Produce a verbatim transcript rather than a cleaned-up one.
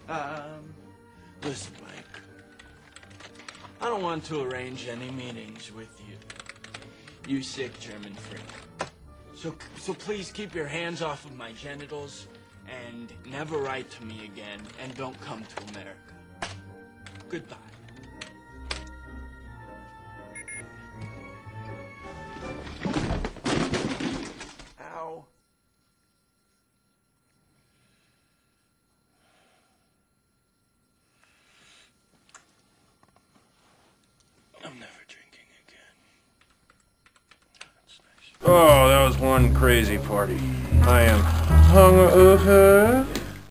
Um, listen, Mike. I don't want to arrange any meetings with you. You sick German freak. So, so please keep your hands off of my genitals and never write to me again and don't come to America. Goodbye. Ow. I'm never drinking again. That's nice. Oh, that was one crazy party. I am hungover.